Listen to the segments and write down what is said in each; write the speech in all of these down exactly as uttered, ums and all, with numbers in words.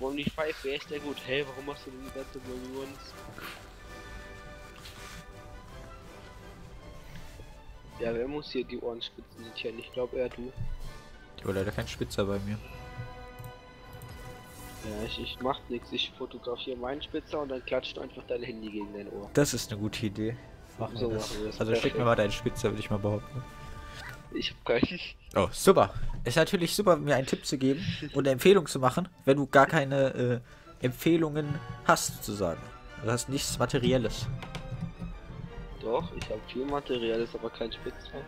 Only Five, wer ist der gut? Hey, warum machst du denn die ganze Millions? Ja, wer muss hier die Ohrenspitzen sichern? Ich glaube eher du. Ich war leider kein Spitzer bei mir. Ja, ich, ich mach nichts. Ich fotografiere meinen Spitzer und dann klatscht einfach dein Handy gegen dein Ohr. Das ist eine gute Idee. Machen So wir das. machen wir das. Also schick mir mal deinen Spitzer, würde ich mal behaupten. Ich hab keinen. Oh, super. Ist natürlich super, mir einen Tipp zu geben und eine Empfehlung zu machen, wenn du gar keine äh, Empfehlungen hast, sozusagen. Du hast nichts Materielles. Doch, ich habe viel Material, ist aber kein Spitzer.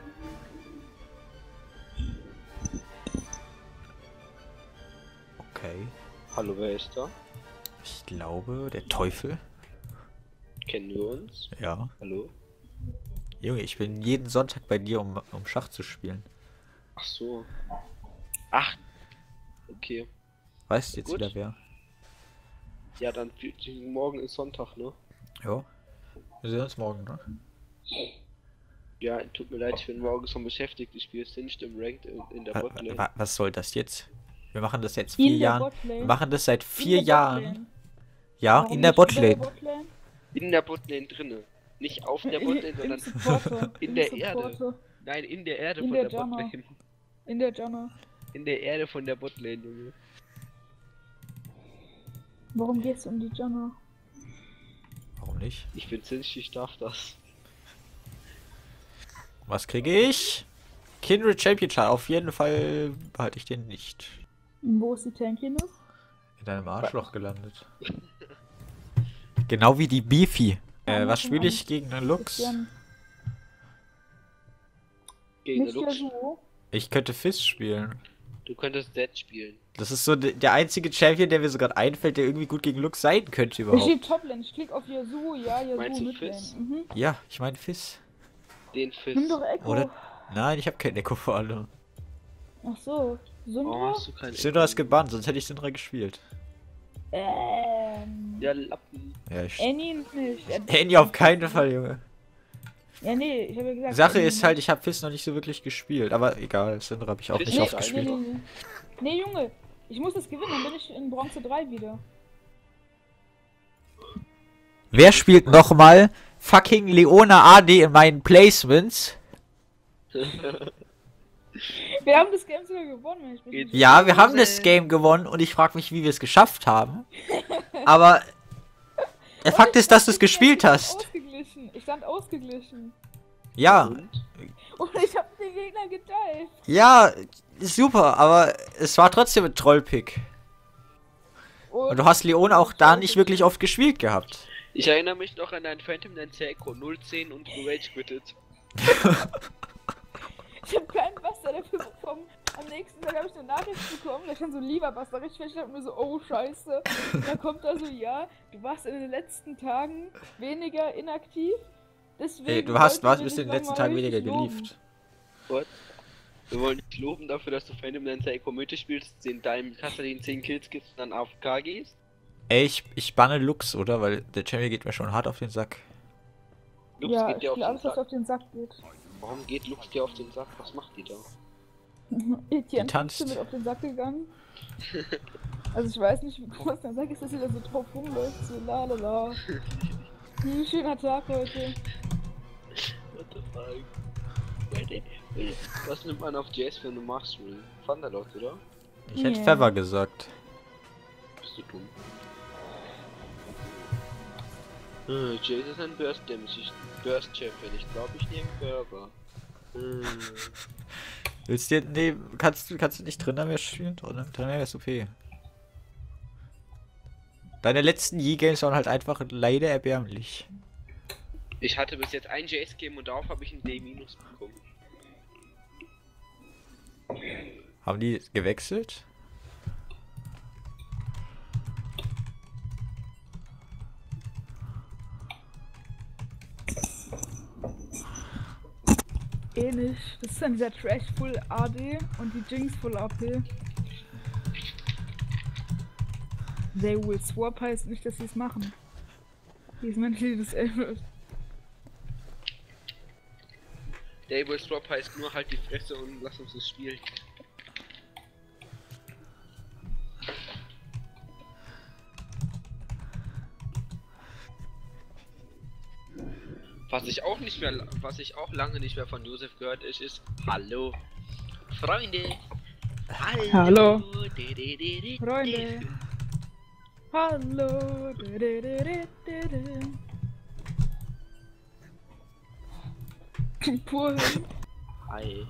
Okay. Hallo, wer ist da? Ich glaube, der Teufel. Kennen wir uns? Ja. Hallo? Junge, ich bin jeden Sonntag bei dir, um, um Schach zu spielen. Ach so. Ach. Okay. Weißt du jetzt Gut. wieder wer? Ja, dann morgen ist Sonntag, ne? Ja. Wir sehen uns morgen, ne? Ja, tut mir leid, ich bin morgen schon beschäftigt. Ich spiele Singed im Ranked in, in der Wa- Botlane. wa- Was soll das jetzt? Wir machen das jetzt In vier der Jahren. Botlane? Wir machen das seit In vier der Jahren. Botlane. Ja, Warum in der nicht unter Botlane. Botlane? In der Botlane drinne. Nicht auf der Botlane, Im sondern Supporter. in Im der Erde. Supporter. Nein, in der Erde In von der der, Jungle. Botlane. In der Jungle. In der Erde von der Botlane, Junge. Warum gehst du in die Jungle? Warum nicht? Ich bin Singed, ich darf das. Was kriege ich? Kindred Championship. Auf jeden Fall behalte ich den nicht. Und wo ist die Tankiness? In deinem Arschloch gelandet. Genau wie die Beefy. Äh, was spiele ich gegen einen Lux? Christian, Gegen Nicht den Lux. Yasuo. Ich könnte Fizz spielen. Du könntest Zed spielen. Das ist so de- der einzige Champion, der mir so gerade einfällt, der irgendwie gut gegen Lux sein könnte Ich überhaupt. stehe Toplane, ich klick auf Yasuo, ja, Yasuo Meinst du Midlane. Fizz? Mhm. Ja, ich meine Fizz. Den Nimm Fizz. doch Echo. Oder? Nein, ich habe kein Echo vor allem. Ach so, Oh, Syndra? hast du keinen Syndra ist gebannt, sonst hätte ich Syndra gespielt. Ähm. Der Lappen. Ja, ich... Annie nicht. Er- Handy auf keinen Fall, Junge. Ja, nee, ich habe ja gesagt. Sache Annie ist halt, nicht. ich habe Fizz noch nicht so wirklich gespielt. Aber egal, Syndra habe ich auch Fizz nicht ist oft ein- Nee, gespielt. nee, nee. Nee, Junge, ich muss das gewinnen, dann bin ich in Bronze drei wieder. Wer spielt nochmal fucking Leona A D in meinen Placements? Wir haben das Game sogar gewonnen, wenn ich mich Geht- nicht Ja, wir haben das Game gewonnen und ich frage mich, wie wir es geschafft haben. Aber der Fakt ist, dass du es gespielt hast. Ausgeglichen. Ich stand ausgeglichen. Ja, Und? Und ich habe den Gegner geteilt. ja, super, aber es war trotzdem ein Trollpick. Und du hast Leona auch da nicht wirklich oft gespielt gehabt. Ich erinnere mich noch an einen Phantom Nanceco null zehn und du Rage quittet. Ich habe keinen Buster dafür bekommen. Am nächsten Tag habe ich eine Nachricht bekommen, da stand so, lieber Buster, richtig fest, ich hab mir so, oh scheiße. Da kommt da so, ja, du warst in den letzten Tagen weniger inaktiv. Deswegen Ey, du hast, wollte was ich bist dich in den letzten nochmal Tagen weniger richtig loben. gelieft. What? Wir wollen dich loben dafür, dass du Phantom Nanceco Mythe spielst, den deinem Kassadin zehn Kills gibst und dann A F K gehst. Ey, ich, ich banne Lux, oder? Weil der Champion geht mir schon hart auf den Sack. Lux Ja, geht ich dir auf will den alles, was Sack. auf den Sack geht. Warum geht Lux dir auf den Sack? Was macht die da? Etienne tanzt. ist mit auf den Sack gegangen. Also ich weiß nicht, wie groß der Sack ist, dass sie da so drauf rumläuft. So la la la. Hm, schöner Tag heute. What the fuck? Was nimmt man auf Jazz, wenn du machst, Ring? Thunderlord, oder? Ich hätte Ja. Feather gesagt. Bist du dumm? Äh, Jace ist ein Burst Damage, ich Burst Champion. Ich glaube, ich nehme Burger. Hm. Willst du, nee, kannst du, kannst du nicht Trainer mehr spielen? Trainer Trainer ist O P. Deine letzten Yi-Games waren halt einfach leider erbärmlich. Ich hatte bis jetzt ein Jace Game und darauf habe ich ein D- bekommen. Haben die gewechselt? Eh nicht. Das ist dann dieser Trash Full A D und die Jinx Full A P. They will swap heißt nicht, dass sie es machen. Die ist mentally disabled. Dable Swap heißt nur halt die Fresse und lass uns das spielen. Was ich auch nicht mehr, was ich auch lange nicht mehr von Josef gehört ist, ist Hallo Freunde. Hallo. Hallo. De, de, de, de, Freunde. de. Hallo. De, de, de, de, de, de. Pur. Hi.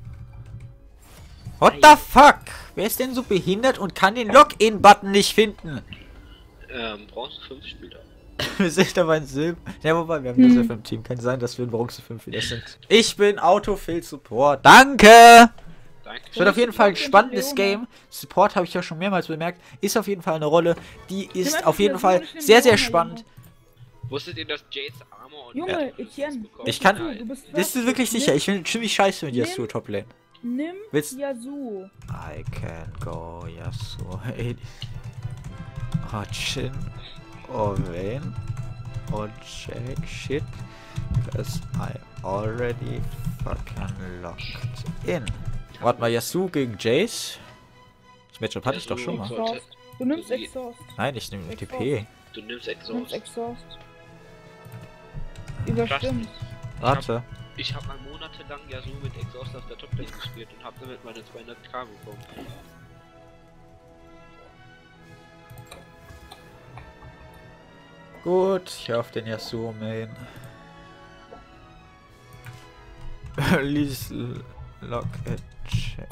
What the fuck? Wer ist denn so behindert und kann den Login-Button nicht finden? Ähm, Bronze fünf Spieler. Wir sind aber ein Silber. Ja, wobei, wir haben Hm. Josef im Team. Kann sein, dass wir in Bronze fünf wieder sind. Ich bin Autofill Support. Danke! Danke. Es wird auf jeden Fall ein Ich bin spannendes Leona. Game. Support habe ich ja schon mehrmals bemerkt. Ist auf jeden Fall eine Rolle. Die ist einfach auf jeden wieder Fall so eine sehr, sehr Leona, spannend. Wusstet ihr, dass Jace Armor und Junge, Battle Etienne. bekommen? Ich kann- Nein. Du bist Bist du wirklich sicher? Ich bin ziemlich scheiße mit Nimm- Yasuo Top Lane. Nimm Willst- Yasuo. I can go Yasuo. Ey. Oh, Chin. Oh, Vayne. Oh, Jack. Shit. Because I already fucking locked in. Warte mal, Yasuo gegen Jace? Das Matchup hatte ich doch schon mal. Sollte- Exhaust. Du nimmst Sie- Exhaust. Nein, ich nehme T P. Du nimmst Du nimmst Exhaust. Exhaust. Überstimmt. Warte. Ich habe mal monatelang Yasuo mit Exhaust auf der Toplane gespielt und habe damit meine zweihunderttausend bekommen. Gut, ich hör auf den Yasuo Main. Please lock a check.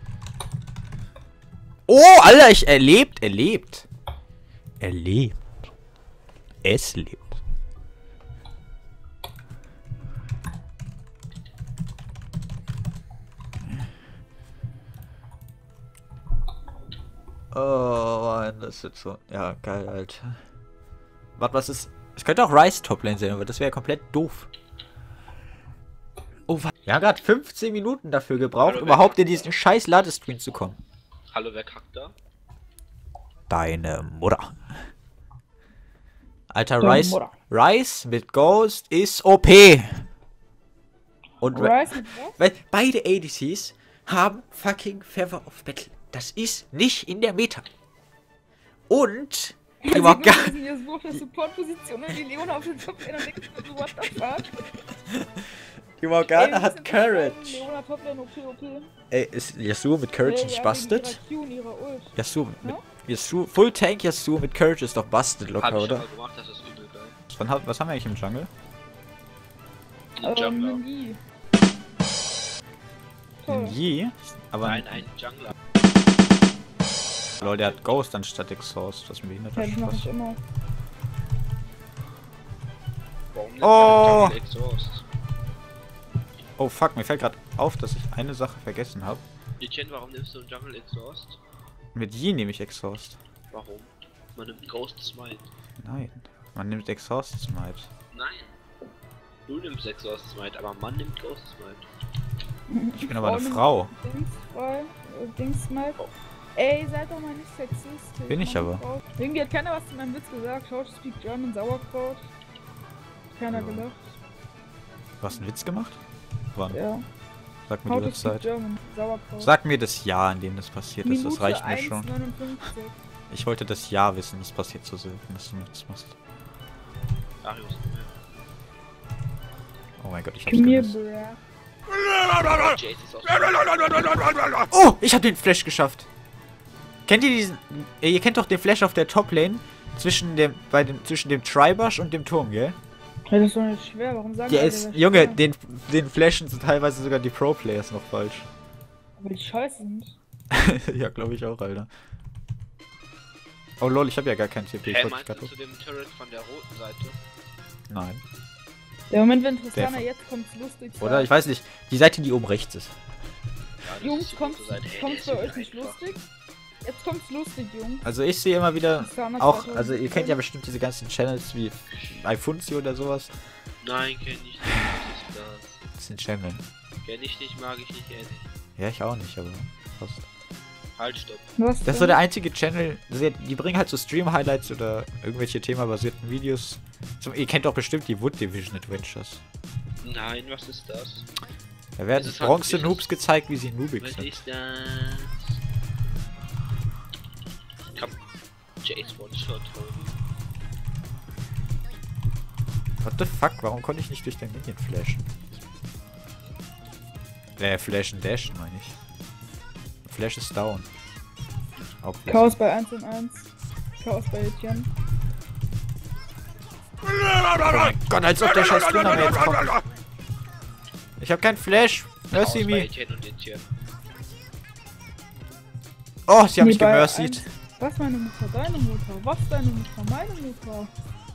Oh, Alter, ich er lebt, er lebt. Er lebt. Es lebt. Oh, Mann, das ist jetzt so. Ja, geil, Alter. Warte, was ist. Es könnte auch Rice Toplane sein, aber das wäre komplett doof. Oh, wa- wir haben gerade fünfzehn Minuten dafür gebraucht, Hallo, überhaupt wer- in diesen scheiß Ladescreen zu kommen. Hallo, wer kackt da? Deine Mutter. Alter, Deine Rice. Mutter. Rice mit Ghost ist O P. Und Ra- Rice mit was? weil beide A D Cs haben fucking Feather of Battle. Das ist nicht in der Meta. Und die Man Morgana, sieht Yasuo auf der Support-Position und die Leona auf der Top-Lane und denkt so, what the fuck? die Morgana Ey, wir hat müssen Courage. unterschreiben, Leona Top-Lane O P O P. Ey, ist Yasuo mit Courage Ey, nicht ja, busted? wegen ihrer Q und ihrer Ult. Yasuo mit Ja? Yasuo, Full Tank Yasuo mit Courage ist doch busted Hab locker, ich oder? aber gemacht, das ist übel geil. Was, haben- was haben wir eigentlich im Jungle? Ein Ähm, Jungler. Mindy. Ein Toll. Yi? Aber Nein, ein Jungler. lol, der hat Ghost anstatt Exhaust. Das ist ein behinderter Ja, das mach Spaß. ich immer. Warum nimmt Oh. der Jungle Exhaust? Oh fuck, mir fällt gerade auf, dass ich eine Sache vergessen habe. Etienne, warum nimmst du einen Jungle Exhaust? Mit Yi nehme ich Exhaust. Warum? Man nimmt Ghost Smite. Nein, man nimmt Exhaust Smite. Nein. Du nimmst Exhaust Smite, aber man nimmt Ghost Smite. Ich bin aber eine nimmt Frau. Dings, frei, äh, Dings mal. Ey, seid doch mal nicht sexistisch. Bin ich Mann, aber. Frau. Irgendwie hat keiner was zu meinem Witz gesagt. Schaut, speak German, Sauerkraut. Keiner Ja. gelacht. Du hast einen Witz gemacht? Wann? Ja. Sag mir How die to speak Uhrzeit. German, Sauerkraut. Sag mir das Jahr, in dem das passiert ist. Das Minute reicht mir eins schon. neunundfünfzig. Ich wollte das Jahr wissen, das passiert so selten, dass du nichts machst. Darius. Oh mein Gott, ich hab's Komm hier, gemisst. bruh. Jace ist auch Oh, ich hab den Flash geschafft. Kennt ihr diesen... Äh, Ihr kennt doch den Flash auf der Top-Lane zwischen dem, bei dem, zwischen dem Tribush und dem Turm, gell? Ja, das ist doch nicht schwer. Warum sagen Der alle, ist... das Junge, schwer? den, den flashen sind teilweise sogar die Pro-Players noch falsch. Aber die scheiße sind. Ja, glaube ich auch, Alter. Oh lol, ich habe ja gar kein T P. Ich Hä, wollte meinst grad du zu dem Turret von der roten Seite? Nein. Der Moment, wenn Tristana Der- jetzt kommt's lustig. Oder? Ich weiß nicht. Die Seite, die oben rechts ist. Ja, das Jungs, ist die kommt's, rote Seite. Ey, der kommt's ist bei übel euch nicht einfach. lustig? Jetzt kommt's lustig, Jungs. Also ich sehe immer wieder... Tristana Auch, zweitausend also ihr kennt ja bestimmt diese ganzen Channels wie iFunzi oder sowas. Nein, kenn ich nicht. Was ist das? Das sind Channel. Kenn ich nicht, mag ich nicht, ehrlich. Ja, ich auch nicht, aber fast. Halt, stopp. Was Das ist so der einzige Channel, die die bringen halt so Stream-Highlights oder irgendwelche themabasierten Videos. Zum, ihr kennt doch bestimmt die Wood Division Adventures. Nein, was ist das? Da werden Das ist halt- Bronze-Noobs gezeigt, wie sie noobig Was sind. ist das? Komm. Jace One-Shot holen. What the fuck? Warum konnte ich nicht durch den Minion flashen? Äh, flashen, dashen, meine ich. Flash ist down. Obviously. Chaos bei eins und eins. Chaos bei Etienne. Oh mein Gott, als ob der scheiß Luna mir jetzt kommt. Ich hab keinen Flash. Mercy Chaos bei me. Etienne und Etienne. Oh, sie haben Nee, mich bei gemercied. eins. Was meine Mutter? Deine Mutter? Was deine Mutter? Meine Mutter?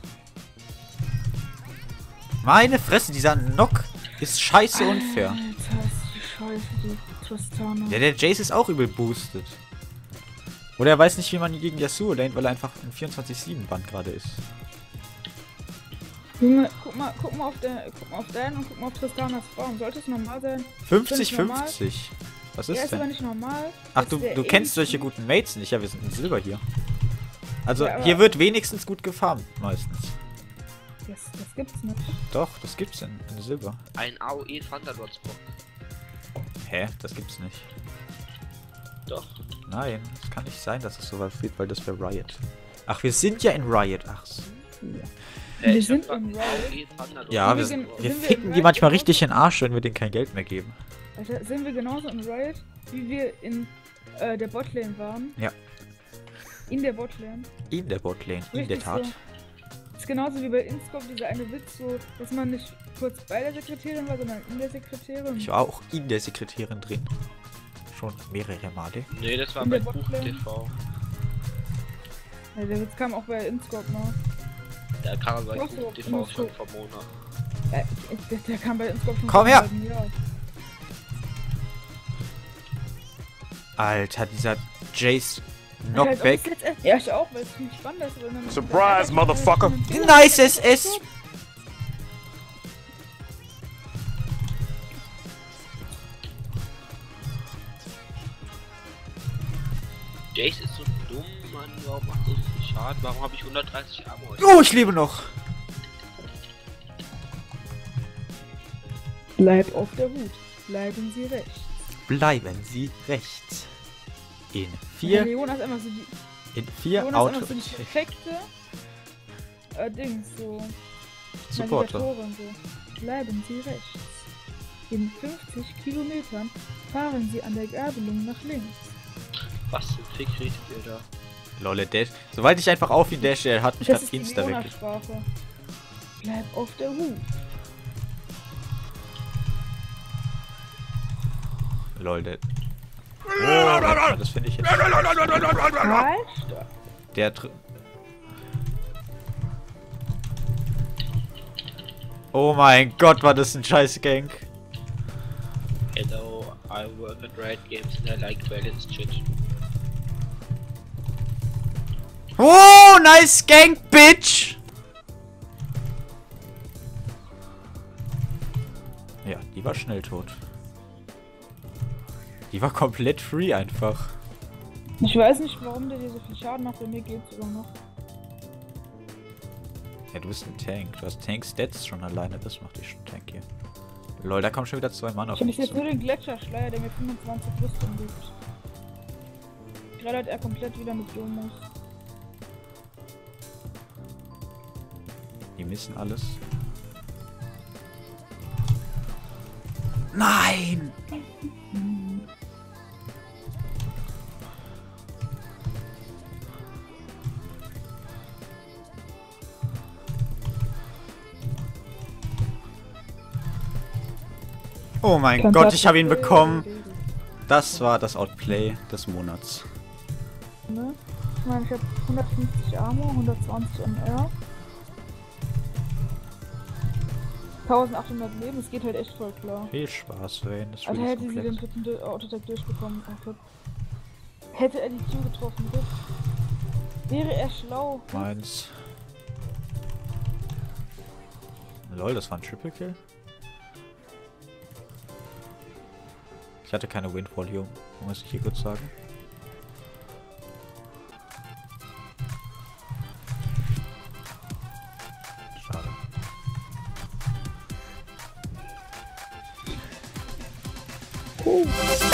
Meine Fresse, dieser Knock ist scheiße unfair. Alter, ist die Scheiße, die Tristana. Ja, der Jace ist auch übel boosted. Oder er weiß nicht, wie man gegen Yasuo lane, weil er einfach ein vierundzwanzig sieben Band gerade ist. Junge, guck mal, guck mal auf der, guck mal auf deinen und guck mal auf Tristanas Baum. Sollte es normal sein? fünfzig fünfzig. Was Ja, ist ist aber denn? nicht normal. Ach, dass du, der du kennst ähnlich- solche guten Mates nicht. Ja, wir sind in Silber hier. Also, Ja, aber- hier wird wenigstens gut gefarmt, meistens. Das, das gibt's nicht. Doch, das gibt's in, in Silber. Ein A O E Thunderlords Bock. Hä? Das gibt's nicht. Doch. Nein, es kann nicht sein, dass es sowas gibt, weil das wäre Riot. Ach, wir sind ja in Riot. Ach so. Äh, Wir ich sind hab im grad Riot. A O E Thunderlords Ja, Sind wir, wir sind, gen- wir sind wir ficken in die Riot manchmal genauso? richtig in den Arsch, wenn wir denen kein Geld mehr geben. Alter, sind wir genauso in Riot, wie wir in äh, der Botlane waren? Ja. In der Botlane. In der Botlane, in der Richtig Tat. so. Ist genauso wie bei Inscope dieser eine Witz, so, dass man nicht kurz bei der Sekretärin war, sondern in der Sekretärin. Ich war auch in der Sekretärin drin. Schon mehrere Male. Nee, das war In bei der Buch Botlane. T V. Ja, der Witz kam auch bei Inscope noch. Der kam bei Ach so, Buch T V immer schon so. vor Monat. Äh, der, der kam bei Inscope schon Komm vor her! einem halben Jahr. Alter, dieser Jace Alter, Knockback. das ist jetzt echt- Ja, ich auch, weil es viel spannender ist. weil dann- Surprise, dann- motherfucker. Nice S S! Jace ist so dumm, Mann. Warum macht er so viel Schaden? Warum habe ich hundertdreißig Armor? Oh, ich lebe noch. Bleib auf der Hut. Bleiben Sie rechts. Bleiben Sie rechts. In Ja, vier, Leona ist einfach so die, in vier Leona ist Auto. einfach so die perfekte äh, Dings, so Supporter. Navigatorin, so. Bleiben Sie rechts. In fünfzig Kilometern fahren Sie an der Gabelung nach links. Was zum Fick redet ihr da? Lolle Dash. Sobald ich einfach auf ihn dash, er hat mich Das grad ist die insta weg. Leona-Sprache. Bleib auf der Hut. Lol, der. Oh, warte mal, das finde ich jetzt. Alter. Der. Tr oh mein Gott, war das ein scheiß Gank. Hello, I work at Riot Games and I like balanced shit. Oh, nice Gank, bitch! Ja, die war schnell tot. Die war komplett free einfach. Ich weiß nicht, warum der dir so viel Schaden macht, bei mir geht's sogar noch. Ja, du bist ein Tank. Du hast Tank-Stats schon alleine, das macht dich schon tanky. Lol, da kommen schon wieder zwei Mann auf Ich hab mich jetzt zu. nur den Gletscherschleier, der mir fünfundzwanzig Rüstung gibt. Gerade er komplett wieder mit Domus. Die missen alles. Nein! Oh mein Gott, ich habe ihn bekommen. Das war das Outplay des Monats. Ne? Ich meine, ich hab hundertfünfzig Armor, hundertzwanzig M R. eintausendachthundert Leben, es geht halt echt voll klar. Viel Spaß, Wayne. Das Also Spiel ist hätte sie den komplett. dritten Du- Autotag durchbekommen. Oh Gott. Hätte er die Q getroffen, Rip. Wäre er schlau. Meins. Lol, das war ein Triple Kill. Ich hatte keine Windfall hier, muss ich hier kurz sagen. Schade. Oh.